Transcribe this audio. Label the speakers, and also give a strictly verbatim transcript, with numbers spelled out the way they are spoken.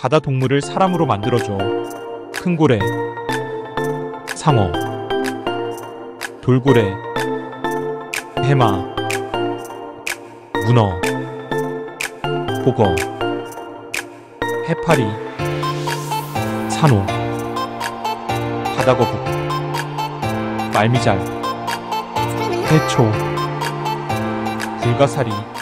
Speaker 1: 바다 동물을 사람으로 만들어줘. 큰고래, 상어, 돌고래, 해마, 문어, 복어, 해파리, 산호, 바다거북, 말미잘, 해초, 불가사리,